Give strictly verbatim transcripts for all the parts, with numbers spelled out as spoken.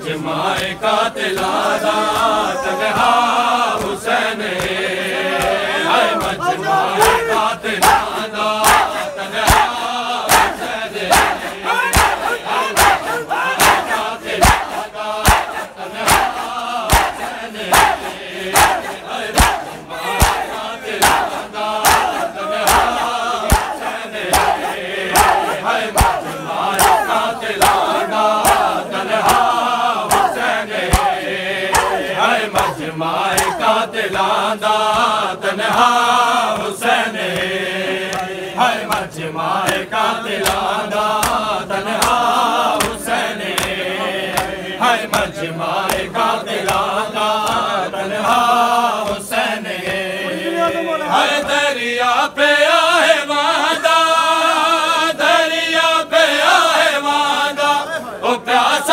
मजमाए कातिलादा तन्हा हुसैन है मजमाए कातिलादा तन्हा मजमाए कातिलादा तन्हा हुसैन है मजमाए कातिलादा तन्हा हुसैन है मजमाए कातिलादा तन्हा हुसैन है दरिया पे आए वादा दरिया पे आए वादा ओ प्यासा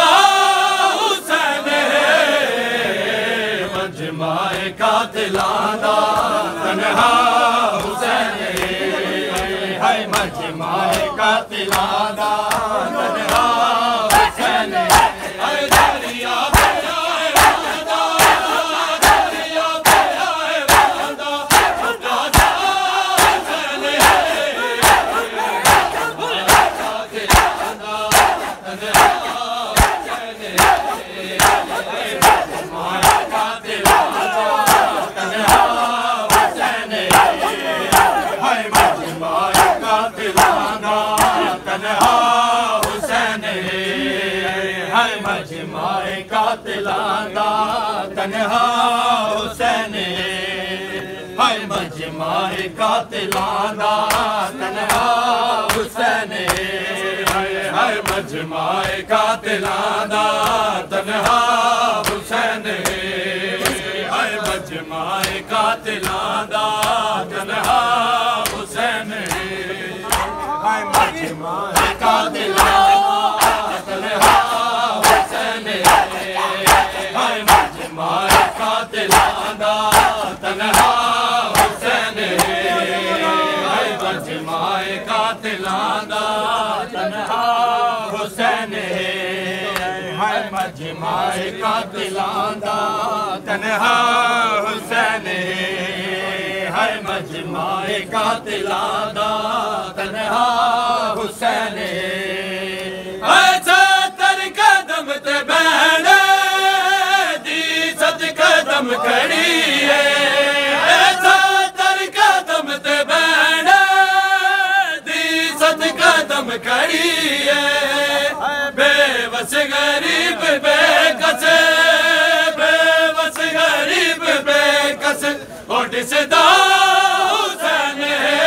मजमाए कातिलादा तन्हा हुसैन है मजमाए कातिलादा तन्हा हुसैन है दरिया पे आए वादा दरिया पे आए वादा प्यासा हुसैन कातिलादा तन्हा मजमाए कातिलादा तन्हा हुसैन है मजमाए कातिलादा तन्हा हुसैन है मजमाए कातिलादा तन्हा हुसैन है मजमाए कातिलादा तन्हा हुसैन है मजमाए कातिलादा तन्हा मजमाए कातिलादा तन्हा हुसैन है मजमाए कातिलादा तन्हा हुसैन है मजमाए कातिलादा तन्हा हुसैन है मजमाए कातिलादा तन्हा हुसैन ऐसा तर कदम ते बहन कदम खड़ी है ऐसा तर कदम ते बहन दी सत कदम खड़ी है बेबस गरीब बेकस बेबस गरीब बेकस ओट सदा हुसैन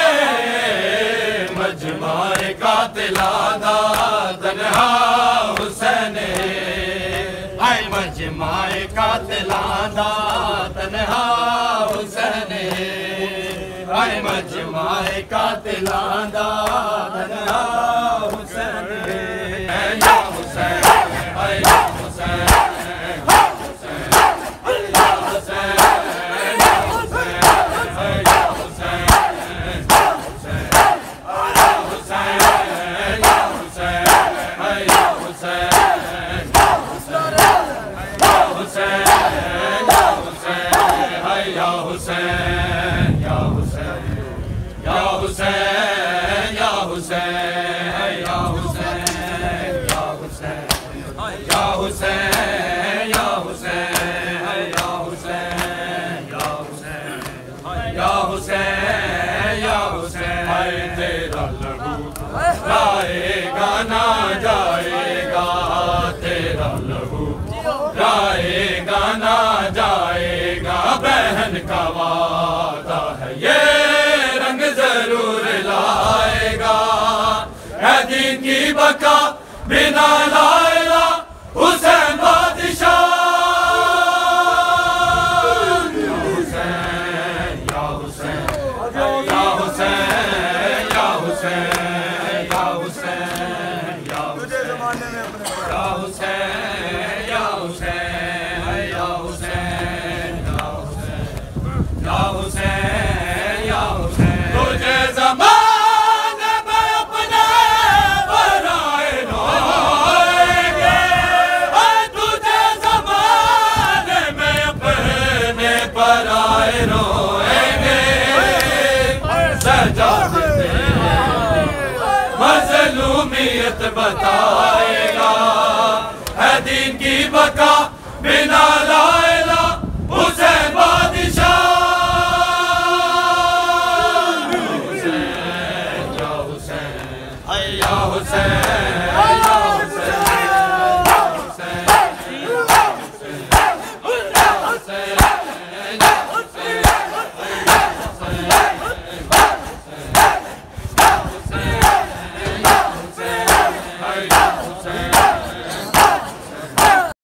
मजमाए कातिलादा तन्हा हुसैन है मजमाए कातिलादा तन्हा हुसैन है मजमाए कातिलादा तन्हा हुसैन या हुसैन या हुसैन जाएगा ना जाएगा तेरा लहू जाएगा ना जाएगा बहन का वादा है ये रंग जरूर लाएगा है दीन की बका बिना लाएगा हुसैन बादशाह हुसैन या हुसैन या हुसैन या हुसैन तुझे ज़माने में अपने बनाए लाएंगे तुझे सजाद पे मज़लूमियत बताएगा, है दीन की बका बिना